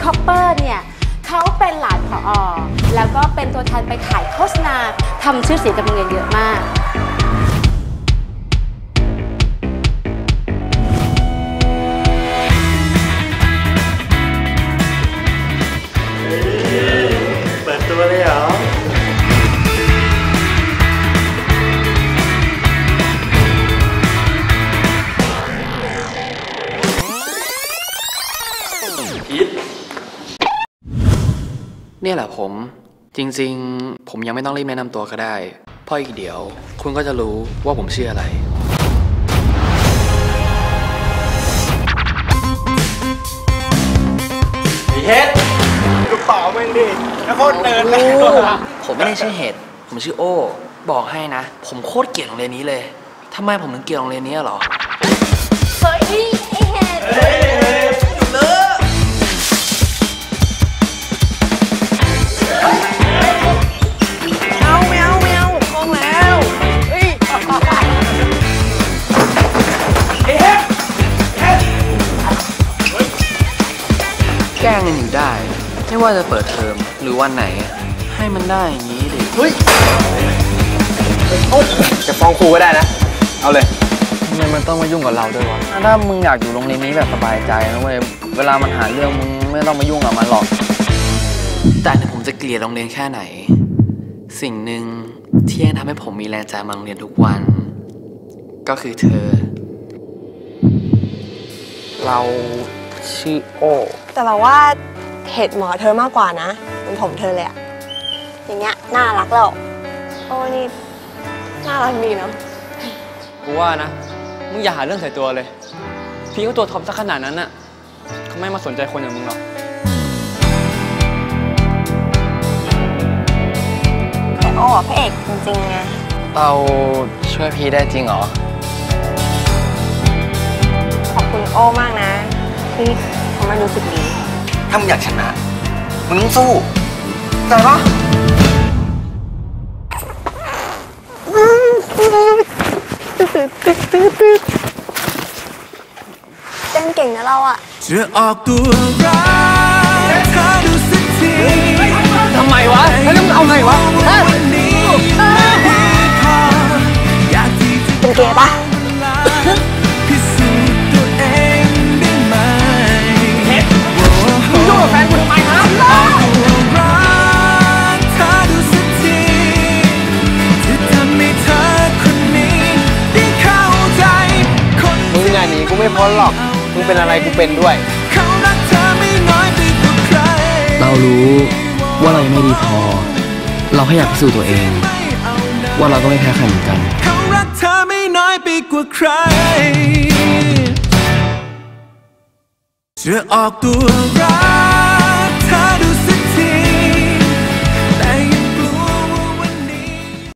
อปเปอร์เนี่ยเขาเป็นหลานผอ.แล้วก็เป็นตัวแทนไปถ่ายโฆษณาทำชื่อเสียงกับโรงเรียนเยอะมากเปิดตัวเลยเหรอพีทเนี่ยแหละผมจริงๆผมยังไม่ต้องรีบแนะนำตัวก็ได้เพราะอีกเดี๋ยวคุณก็จะรู้ว่าผมชื่ออะไรเฮ็ดกระเป๋ามึงดิแล้วโคตรเนิร์ดเลยผมไม่ได้ชื่อเฮ็ดผมชื่อโอ้บอกให้นะผมโคตรเกลียดโรงเรียนนี้เลยทำไมผมถึงเกลียดโรงเรียนนี้หรอเฮ้ยไอ้เฮ็ดแกล้งกันอยู่ได้ไม่ว่าจะเปิดเทอมหรือวันไหนให้มันได้อย่างนี้ดิเฮ้ยจะฟ้องครูก็ได้นะเอาเลยทำไมมันต้องมายุ่งกับเราด้วยวะถ้ามึงอยากอยู่โรงเรียนนี้แบบสบายใจนะเว้ยเวลามันหาเรื่องมึงไม่ต้องมายุ่งกับมันหรอกแต่ถึงผมจะเกลียดโรงเรียนแค่ไหนสิ่งหนึ่งที่ยังทำให้ผมมีแรงใจมาโรงเรียนทุกวันก็คือเธอเราชื่อโอแต่เราว่าเห็ดหมอเธอมากกว่านะเป็นผมเธอเลยอะอย่างเงี้ยน่ารักแล้วโอ้นี่น่ารักดีเนาะกูว่านะมึงอย่าหาเรื่องใส่ตัวเลยพี่เขาตัวท็อปซะขนาดนั้นน่ะเขาไม่มาสนใจคนอย่างมึงหรอกแต่โอ้พระเอกจริงๆไงเราช่วยพี่ได้จริงเหรอขอบคุณโอ้มากนะที่ทำให้รู้สึกดีถ้ามึงอยากชนะมึงต้องสู้แต่ปะเต้นเก่งนะเราอะจะออกตัวรักเธอดูสักทีทำไมวะแล้วมึงเอาไงวะเป็นเกย์ปะพิสูจน์ตัวเองได้ไหมมึงยุ่งกับแฟนกูทำไมฮะมึงงานนี้กูไม่พ้นหรอกมึงเป็นอะไรกูเป็นด้วยเรารู้ว่าเรายังไม่ดีพอเราแค่อยากพิสูจน์ตัวเองว่าเราก็ไม่แพ้ใครเหมือนกันเขารักเธอไม่น้อยไปกว่าใครจะออกตัวรัก